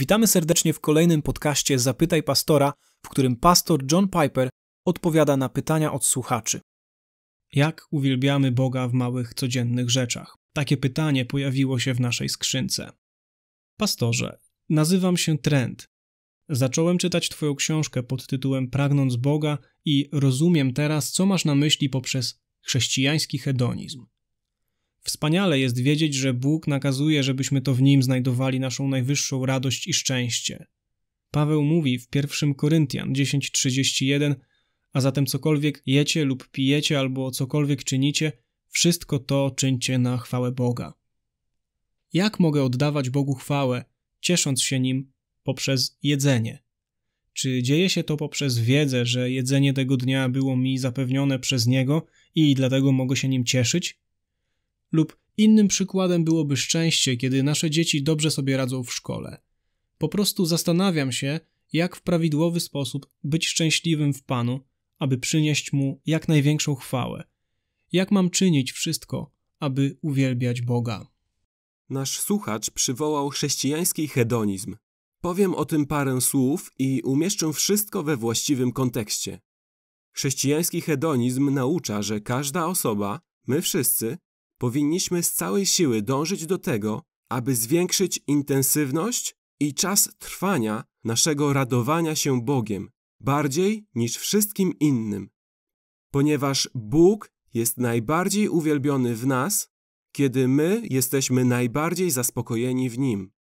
Witamy serdecznie w kolejnym podcaście Zapytaj Pastora, w którym pastor John Piper odpowiada na pytania od słuchaczy. Jak uwielbiamy Boga w małych, codziennych rzeczach? Takie pytanie pojawiło się w naszej skrzynce. Pastorze, nazywam się Trent. Zacząłem czytać Twoją książkę pod tytułem Pragnąc Boga i rozumiem teraz, co masz na myśli poprzez chrześcijański hedonizm. Wspaniale jest wiedzieć, że Bóg nakazuje, żebyśmy to w Nim znajdowali naszą najwyższą radość i szczęście. Paweł mówi w 1 Koryntian 10:31, a zatem cokolwiek jecie lub pijecie albo cokolwiek czynicie, wszystko to czyńcie na chwałę Boga. Jak mogę oddawać Bogu chwałę, ciesząc się Nim poprzez jedzenie? Czy dzieje się to poprzez wiedzę, że jedzenie tego dnia było mi zapewnione przez Niego i dlatego mogę się nim cieszyć? Lub innym przykładem byłoby szczęście, kiedy nasze dzieci dobrze sobie radzą w szkole. Po prostu zastanawiam się, jak w prawidłowy sposób być szczęśliwym w Panu, aby przynieść Mu jak największą chwałę. Jak mam czynić wszystko, aby uwielbiać Boga? Nasz słuchacz przywołał chrześcijański hedonizm. Powiem o tym parę słów i umieszczę wszystko we właściwym kontekście. Chrześcijański hedonizm naucza, że każda osoba, my wszyscy, powinniśmy z całej siły dążyć do tego, aby zwiększyć intensywność i czas trwania naszego radowania się Bogiem, bardziej niż wszystkim innym. Ponieważ Bóg jest najbardziej uwielbiony w nas, kiedy my jesteśmy najbardziej zaspokojeni w Nim.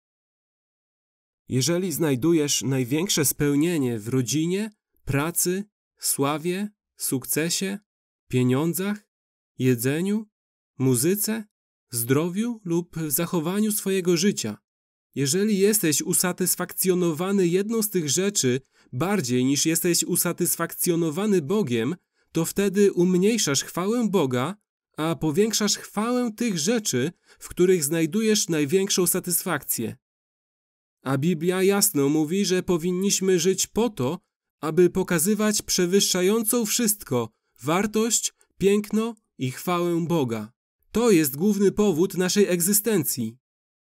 Jeżeli znajdujesz największe spełnienie w rodzinie, pracy, sławie, sukcesie, pieniądzach, jedzeniu, muzyce, zdrowiu lub w zachowaniu swojego życia, jeżeli jesteś usatysfakcjonowany jedną z tych rzeczy bardziej niż jesteś usatysfakcjonowany Bogiem, to wtedy umniejszasz chwałę Boga, a powiększasz chwałę tych rzeczy, w których znajdujesz największą satysfakcję. A Biblia jasno mówi, że powinniśmy żyć po to, aby pokazywać przewyższającą wszystko wartość, piękno i chwałę Boga. To jest główny powód naszej egzystencji.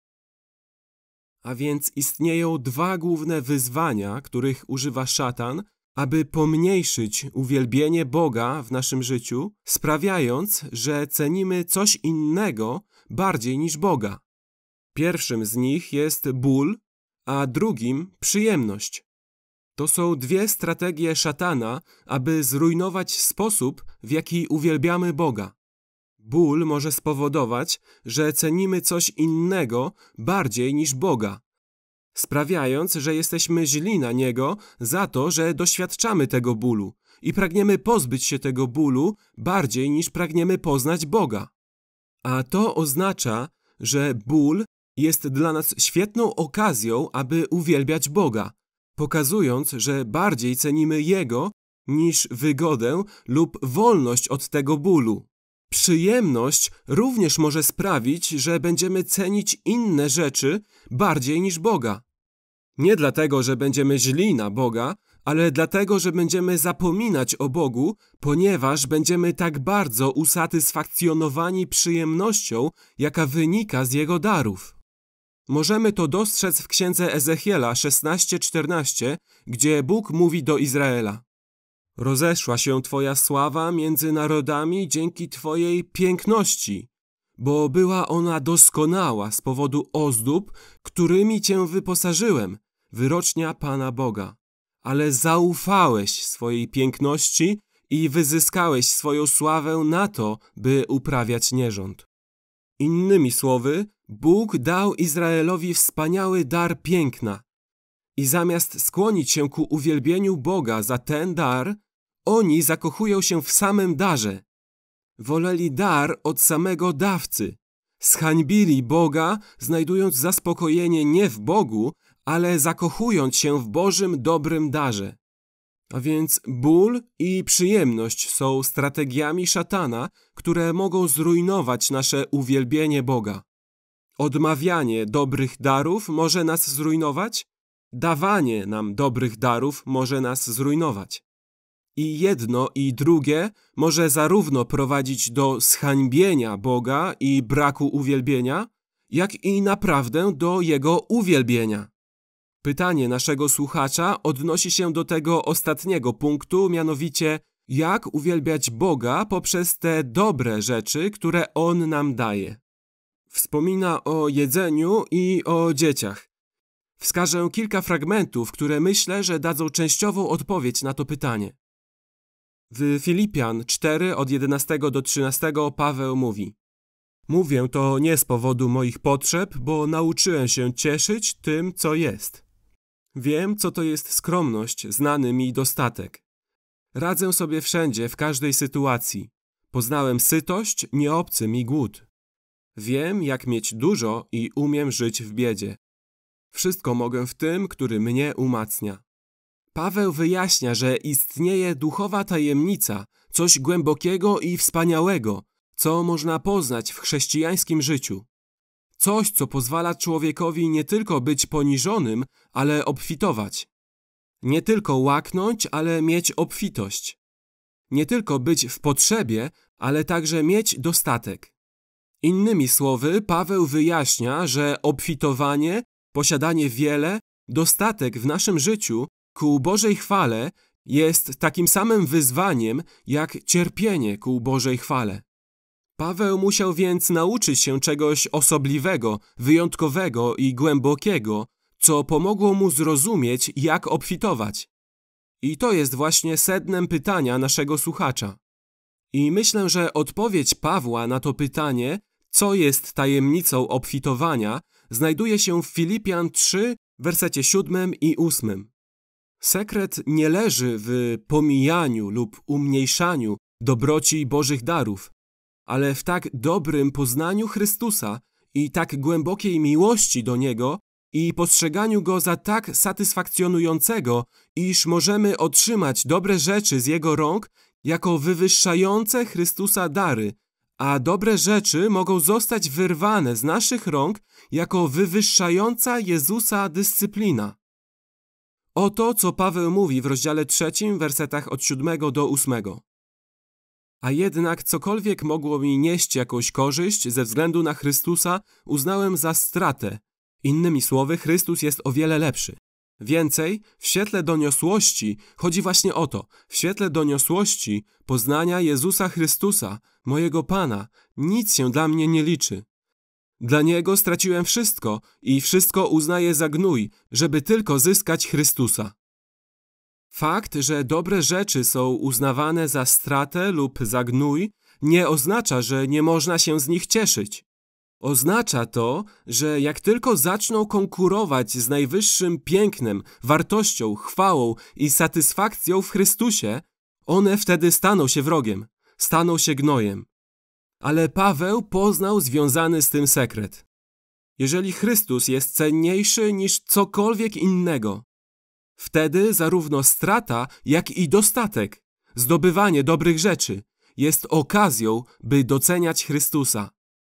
A więc istnieją dwa główne wyzwania, których używa szatan, aby pomniejszyć uwielbienie Boga w naszym życiu, sprawiając, że cenimy coś innego bardziej niż Boga. Pierwszym z nich jest ból, a drugim przyjemność. To są dwie strategie szatana, aby zrujnować sposób, w jaki uwielbiamy Boga. Ból może spowodować, że cenimy coś innego bardziej niż Boga, sprawiając, że jesteśmy źli na Niego za to, że doświadczamy tego bólu i pragniemy pozbyć się tego bólu bardziej niż pragniemy poznać Boga. A to oznacza, że ból jest dla nas świetną okazją, aby uwielbiać Boga, pokazując, że bardziej cenimy Jego niż wygodę lub wolność od tego bólu. Przyjemność również może sprawić, że będziemy cenić inne rzeczy bardziej niż Boga. Nie dlatego, że będziemy źli na Boga, ale dlatego, że będziemy zapominać o Bogu, ponieważ będziemy tak bardzo usatysfakcjonowani przyjemnością, jaka wynika z Jego darów. Możemy to dostrzec w księdze Ezechiela 16:14, gdzie Bóg mówi do Izraela: rozeszła się Twoja sława między narodami dzięki Twojej piękności, bo była ona doskonała z powodu ozdób, którymi Cię wyposażyłem, wyrocznia Pana Boga. Ale zaufałeś swojej piękności i wyzyskałeś swoją sławę na to, by uprawiać nierząd. Innymi słowy, Bóg dał Izraelowi wspaniały dar piękna. I zamiast skłonić się ku uwielbieniu Boga za ten dar, oni zakochują się w samym darze. Woleli dar od samego dawcy. Zhańbili Boga, znajdując zaspokojenie nie w Bogu, ale zakochując się w Bożym dobrym darze. A więc ból i przyjemność są strategiami szatana, które mogą zrujnować nasze uwielbienie Boga. Odmawianie dobrych darów może nas zrujnować, dawanie nam dobrych darów może nas zrujnować. I jedno i drugie może zarówno prowadzić do zhańbienia Boga i braku uwielbienia, jak i naprawdę do Jego uwielbienia. Pytanie naszego słuchacza odnosi się do tego ostatniego punktu, mianowicie jak uwielbiać Boga poprzez te dobre rzeczy, które On nam daje. Wspomina o jedzeniu i o dzieciach. Wskażę kilka fragmentów, które myślę, że dadzą częściową odpowiedź na to pytanie. W Filipian 4 od 11 do 13 Paweł mówi: Mówię to nie z powodu moich potrzeb, bo nauczyłem się cieszyć tym, co jest. Wiem, co to jest skromność, znany mi dostatek. Radzę sobie wszędzie, w każdej sytuacji. Poznałem sytość, nie obcy mi głód. Wiem, jak mieć dużo i umiem żyć w biedzie. Wszystko mogę w tym, który mnie umacnia. Paweł wyjaśnia, że istnieje duchowa tajemnica, coś głębokiego i wspaniałego, co można poznać w chrześcijańskim życiu. Coś, co pozwala człowiekowi nie tylko być poniżonym, ale obfitować. Nie tylko łaknąć, ale mieć obfitość. Nie tylko być w potrzebie, ale także mieć dostatek. Innymi słowy, Paweł wyjaśnia, że obfitowanie, posiadanie wiele, dostatek w naszym życiu ku Bożej chwale jest takim samym wyzwaniem, jak cierpienie ku Bożej chwale. Paweł musiał więc nauczyć się czegoś osobliwego, wyjątkowego i głębokiego, co pomogło mu zrozumieć, jak obfitować. I to jest właśnie sednem pytania naszego słuchacza. I myślę, że odpowiedź Pawła na to pytanie, co jest tajemnicą obfitowania, znajduje się w Filipian 3, wersecie 7 i 8. Sekret nie leży w pomijaniu lub umniejszaniu dobroci Bożych darów, ale w tak dobrym poznaniu Chrystusa i tak głębokiej miłości do Niego i postrzeganiu Go za tak satysfakcjonującego, iż możemy otrzymać dobre rzeczy z Jego rąk jako wywyższające Chrystusa dary, a dobre rzeczy mogą zostać wyrwane z naszych rąk jako wywyższająca Jezusa dyscyplina. Oto, co Paweł mówi w rozdziale 3, wersetach od 7 do 8. A jednak cokolwiek mogło mi nieść jakąś korzyść ze względu na Chrystusa, uznałem za stratę. Innymi słowy, Chrystus jest o wiele lepszy. Więcej, w świetle doniosłości, chodzi właśnie o to, w świetle doniosłości poznania Jezusa Chrystusa, mojego Pana, nic się dla mnie nie liczy. Dla Niego straciłem wszystko i wszystko uznaję za gnój, żeby tylko zyskać Chrystusa. Fakt, że dobre rzeczy są uznawane za stratę lub za gnój, nie oznacza, że nie można się z nich cieszyć. Oznacza to, że jak tylko zaczną konkurować z najwyższym pięknem, wartością, chwałą i satysfakcją w Chrystusie, one wtedy staną się wrogiem, staną się gnojem. Ale Paweł poznał związany z tym sekret. Jeżeli Chrystus jest cenniejszy niż cokolwiek innego, wtedy zarówno strata, jak i dostatek, zdobywanie dobrych rzeczy jest okazją, by doceniać Chrystusa.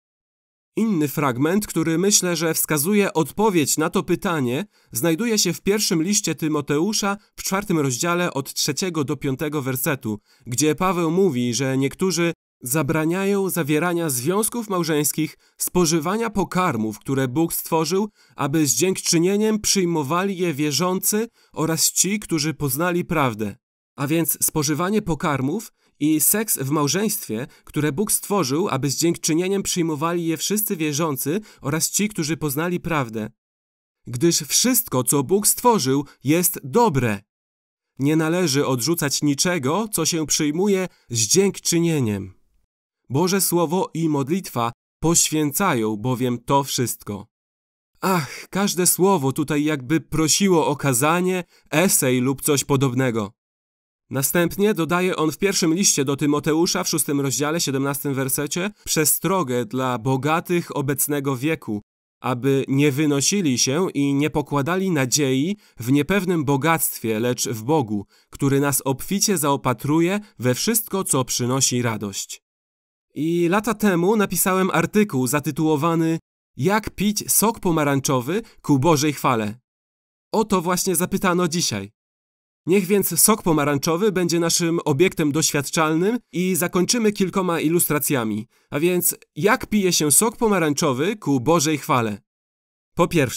Inny fragment, który myślę, że wskazuje odpowiedź na to pytanie, znajduje się w pierwszym liście Tymoteusza w 4 rozdziale od 3 do 5 wersetu, gdzie Paweł mówi, że niektórzy zabraniają zawierania związków małżeńskich, spożywania pokarmów, które Bóg stworzył, aby z dziękczynieniem przyjmowali je wierzący oraz ci, którzy poznali prawdę. A więc spożywanie pokarmów i seks w małżeństwie, które Bóg stworzył, aby z dziękczynieniem przyjmowali je wszyscy wierzący oraz ci, którzy poznali prawdę. Gdyż wszystko, co Bóg stworzył, jest dobre. Nie należy odrzucać niczego, co się przyjmuje z dziękczynieniem. Boże Słowo i modlitwa poświęcają bowiem to wszystko. Ach, każde słowo tutaj jakby prosiło o kazanie, esej lub coś podobnego. Następnie dodaje on w pierwszym liście do Tymoteusza w 6 rozdziale, 17 wersecie przestrogę dla bogatych obecnego wieku, aby nie wynosili się i nie pokładali nadziei w niepewnym bogactwie, lecz w Bogu, który nas obficie zaopatruje we wszystko, co przynosi radość. I lata temu napisałem artykuł zatytułowany Jak pić sok pomarańczowy ku Bożej chwale. O to właśnie zapytano dzisiaj. Niech więc sok pomarańczowy będzie naszym obiektem doświadczalnym i zakończymy kilkoma ilustracjami. A więc, jak pije się sok pomarańczowy ku Bożej chwale? Po pierwsze,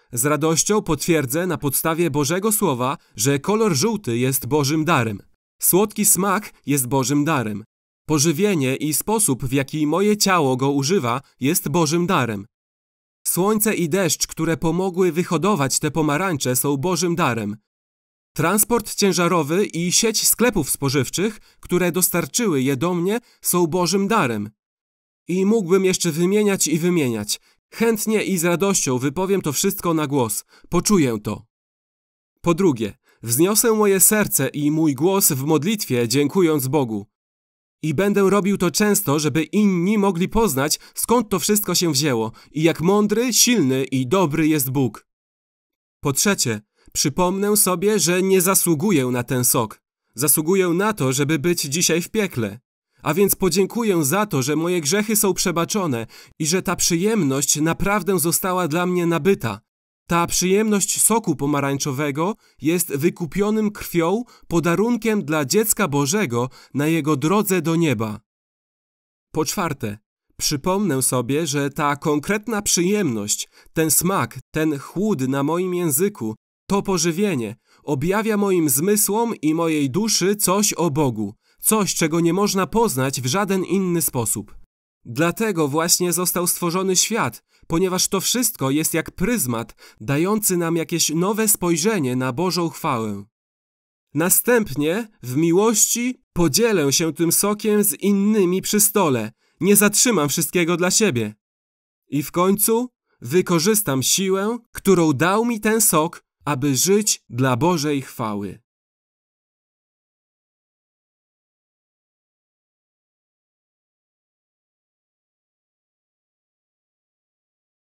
Z radością potwierdzę na podstawie Bożego Słowa, że kolor żółty jest Bożym darem. Słodki smak jest Bożym darem. Pożywienie i sposób, w jaki moje ciało go używa, jest Bożym darem. Słońce i deszcz, które pomogły wyhodować te pomarańcze, są Bożym darem. Transport ciężarowy i sieć sklepów spożywczych, które dostarczyły je do mnie, są Bożym darem. I mógłbym jeszcze wymieniać i wymieniać. Chętnie i z radością wypowiem to wszystko na głos. Poczuję to. Po drugie, wzniosę moje serce i mój głos w modlitwie, dziękując Bogu. I będę robił to często, żeby inni mogli poznać, skąd to wszystko się wzięło i jak mądry, silny i dobry jest Bóg. Po trzecie, przypomnę sobie, że nie zasługuję na ten sok. Zasługuję na to, żeby być dzisiaj w piekle. A więc podziękuję za to, że moje grzechy są przebaczone i że ta przyjemność naprawdę została dla mnie nabyta. Ta przyjemność soku pomarańczowego jest wykupionym krwią podarunkiem dla dziecka Bożego na jego drodze do nieba. Po czwarte, przypomnę sobie, że ta konkretna przyjemność, ten smak, ten chłód na moim języku, to pożywienie objawia moim zmysłom i mojej duszy coś o Bogu, coś, czego nie można poznać w żaden inny sposób. Dlatego właśnie został stworzony świat, ponieważ to wszystko jest jak pryzmat, dający nam jakieś nowe spojrzenie na Bożą chwałę. Następnie, w miłości, podzielę się tym sokiem z innymi przy stole. Nie zatrzymam wszystkiego dla siebie. I w końcu wykorzystam siłę, którą dał mi ten sok, aby żyć dla Bożej chwały.